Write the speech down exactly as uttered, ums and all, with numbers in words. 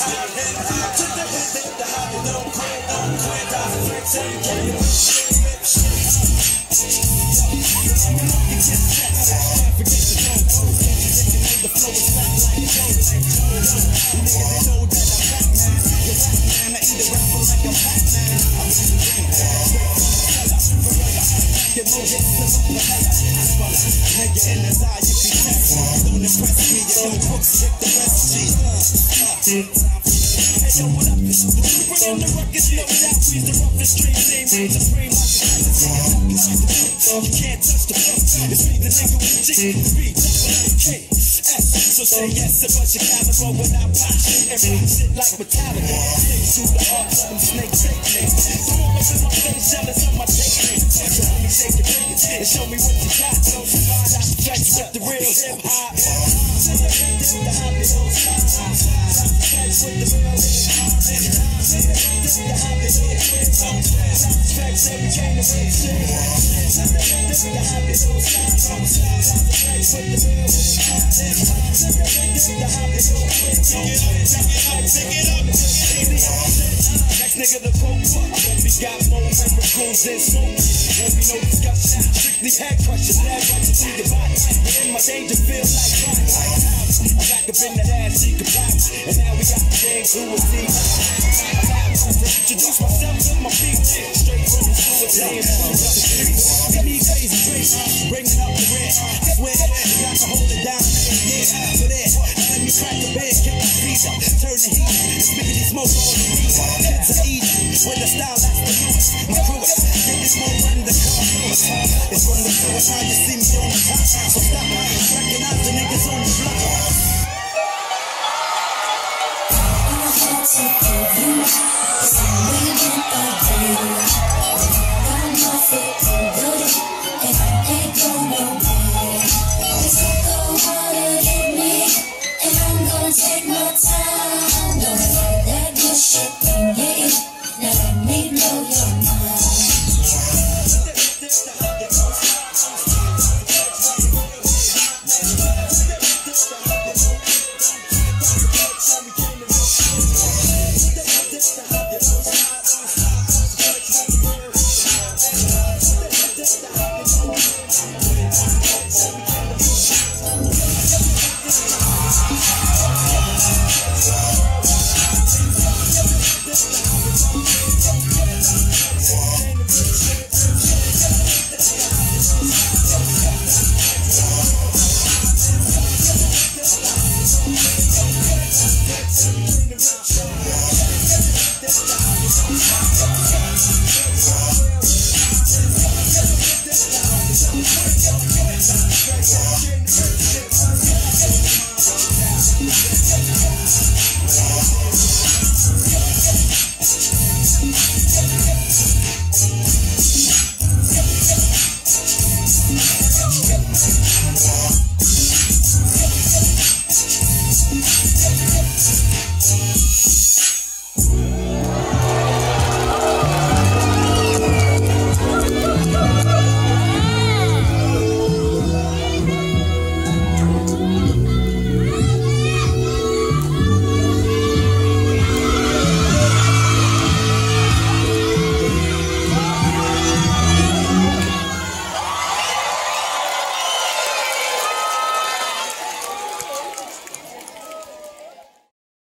So say yes, a bunch of caliber when I pop shit and rock shit like Metallica. Things to the heart, let them snake take me. Smallers in my face, jealous of my technique. So let me shake your fingers and show me what you got. So find out the flex with the real hip hop. Say the hip the hobby, don't stop. Flex with the real hip hop. Say the hip the hobby, don't stop. Flex every kind of way, shit. Say the hip the hobby, don't stop. Flex with the real hip hop. Next nigga the Pope, we got more miracles than smoke. Won't be no discussion, strictly head crushers, never to see the body. In my danger feel like crying. I'm back up in that ass, she can pop. And now we got the gang who will see. Introduce myself to my feet, straight from the sewer, playing songs up the street. Give me crazy drinks, bringing up the rent. Swear, you got to hold it down. Yeah, for that, let me crack the bed, kick the feet up, turn the heat, spiggity smoke on the beat. Kids are eating, with the style that's the roots. My crew is, get this more run the car. It's from the floor, how you see me on the top. So stop, recognize the niggas on the block. I had to give you my, cause I'm living again. Got nothing to do it, and I ain't going nowhere. It's so cold, wanna get me, and I'm gonna take my time. Don't let that good shit in your ear. Now let me blow your mind. This